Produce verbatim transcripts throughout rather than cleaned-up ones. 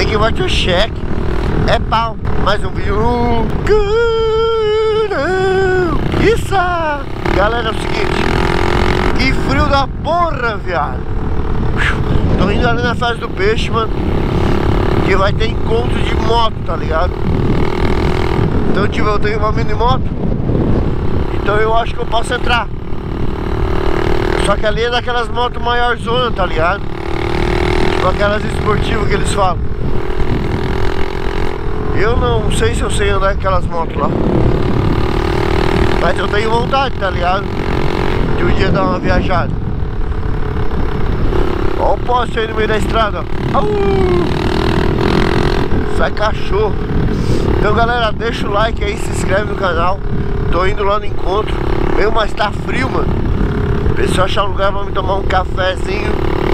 que vai ter cheque. É pau. Mais um vídeo. Isso! Galera, é o seguinte. Que frio da porra, viado. Tô indo ali na festa do peixe, mano. Que vai ter encontro de moto, tá ligado? Então tipo, eu tenho uma mini moto. Então eu acho que eu posso entrar. Só que ali é daquelas motos maiorzonas, tá ligado? Tipo aquelas esportivas que eles falam. Eu não sei se eu sei andar com aquelas motos lá. Mas eu tenho vontade, tá ligado? De um dia dar uma viajada. Ó o poste aí no meio da estrada, ó. Sai cachorro. Então galera, deixa o like aí, se inscreve no canal. Tô indo lá no encontro. Meu, mas tá frio, mano. Preciso achar um lugar pra me tomar um cafezinho.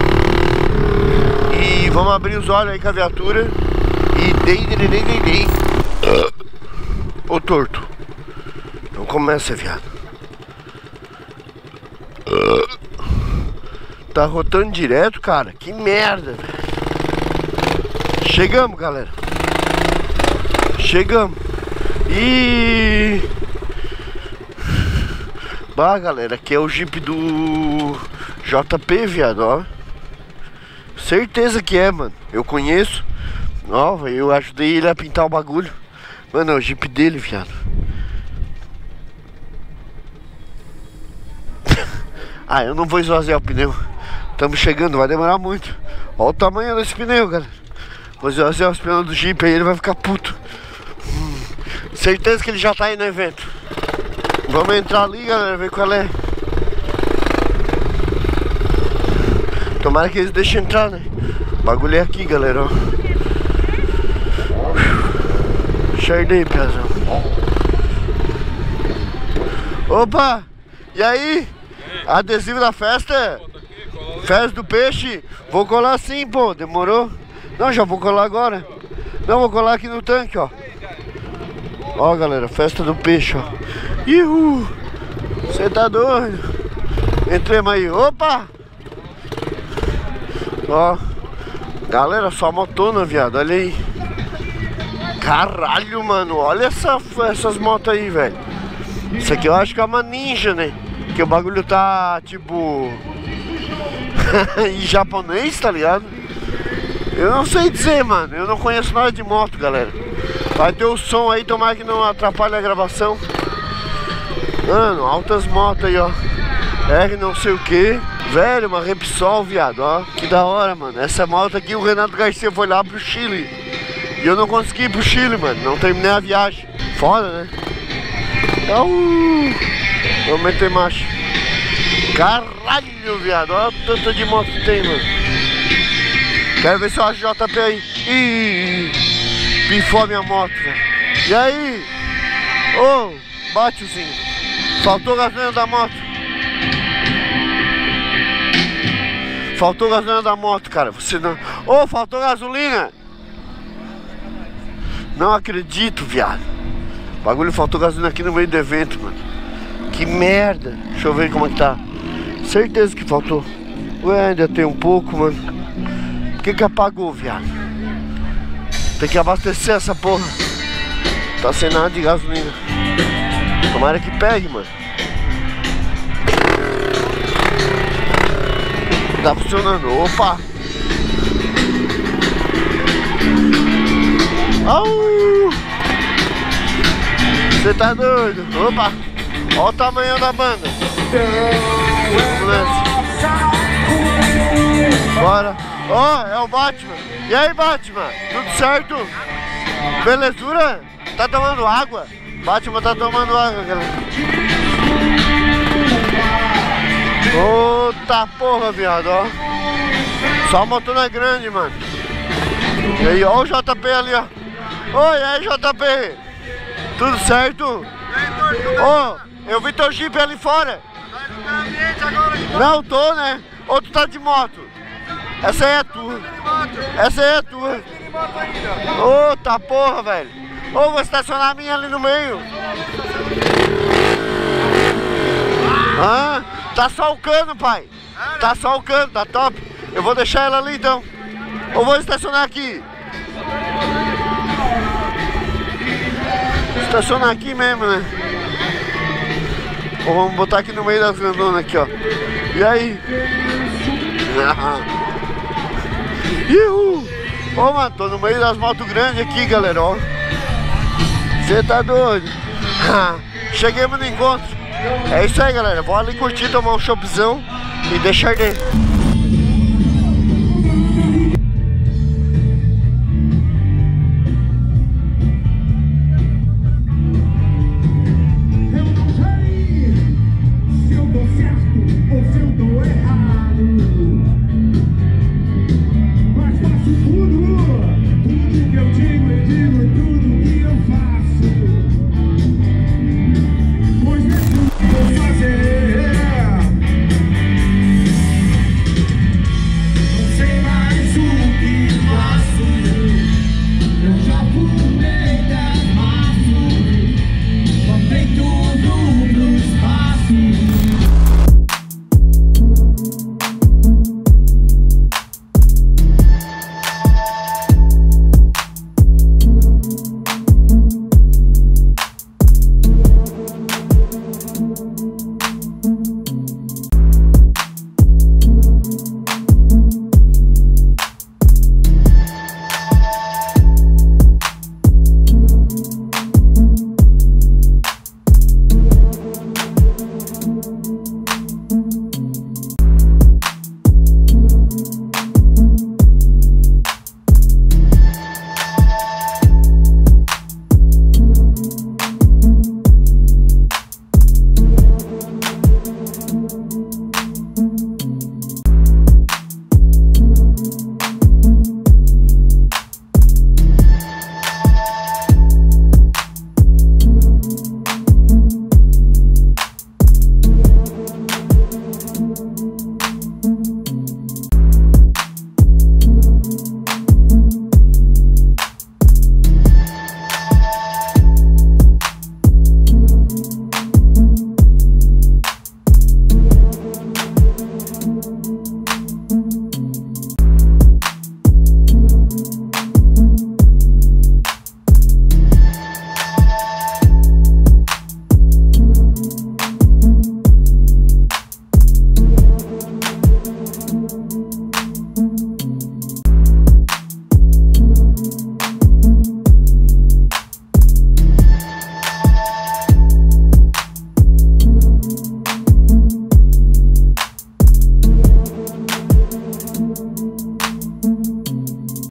E vamos abrir os olhos aí com a viatura. E dei, dei, dei, dei, dei. Ô torto. Então começa, viado. Tá rotando direto, cara. Que merda, velho. Chegamos, galera. Chegamos. E... Bah, galera, aqui é o Jeep do J P, viado, ó. Certeza que é, mano. Eu conheço. Ó, eu ajudei ele a pintar o bagulho. Mano, é o Jeep dele, viado. Ah, eu não vou esvaziar o pneu. Estamos chegando, vai demorar muito. Olha o tamanho desse pneu, galera. Vou esvaziar os pneus do Jeep aí, ele vai ficar puto. hum, Certeza que ele já tá aí no evento. Vamos entrar ali, galera, ver qual é. Tomara que eles deixem entrar, né? O bagulho é aqui, galera, ó. Chardei, piazão. Opa! E aí? Adesivo da festa? Festa do peixe? Vou colar sim, pô. Demorou? Não, já vou colar agora. Não, vou colar aqui no tanque, ó. Ó, galera, festa do peixe, ó. Ihu! Você tá doido? Entremos aí. Opa! Ó. Galera, só motona, viado. Olha aí. Caralho, mano. Olha essa, essas motos aí, velho. Isso aqui eu acho que é uma Ninja, né? Que o bagulho tá, tipo... em japonês, tá ligado? Eu não sei dizer, mano. Eu não conheço nada de moto, galera. Vai ter o som aí, tomara que não atrapalhe a gravação. Mano, altas motos aí, ó. R não sei o que. Velho, uma Repsol, viado, ó. Que da hora, mano. Essa moto aqui, o Renato Garcia foi lá pro Chile. E eu não consegui ir pro Chile, mano. Não terminei a viagem. Foda, né? Uh, vamos meter marcha. Caralho, viado. Olha o tanto de moto que tem, mano. Quero ver se eu acho J P aí. Ih, pifou a minha moto, velho. E aí? Ô, oh, bate o zinho. Faltou gasolina da moto. Faltou gasolina da moto, cara. Você não... Ô, oh, faltou gasolina. Não acredito, viado. O bagulho faltou gasolina aqui no meio do evento, mano. Que merda. Deixa eu ver como é que tá. Certeza que faltou. Ué, ainda tem um pouco, mano. Por que que apagou, viado? Tem que abastecer essa porra. Tá sem nada de gasolina. Tomara que pegue, mano. Tá funcionando. Opa! Au! Você tá doido? Opa! Olha o tamanho da banda. Vamos nessa. Bora. Ó, oh, é o Batman. E aí, Batman? Tudo certo? Belezura? Tá tomando água? Batman tá tomando água, galera. Outra porra, viado, ó. Só a motona grande, mano. E aí, ó o J P ali, ó. Oi, aí, J P. Tudo certo? Ô, oh, eu vi teu Jeep ali fora. Não, tô, né? Ou tu tá de moto? Essa aí é tua. Essa aí é tua. Ô, tá porra, velho. Ô, vou estacionar a minha ali no meio. Ah, tá só o cano, pai. Tá só o cano, tá top. Eu vou deixar ela ali então. Ou vou estacionar aqui. Estacionar aqui mesmo, né? Ou vamos botar aqui no meio das grandonas aqui, ó. E aí? Ihu! Ô, mano, tô no meio das motos grandes aqui, galera, ó. Você tá doido? Chegamos no encontro. É isso aí, galera. Vou ali curtir, tomar um chopzão e deixar arder.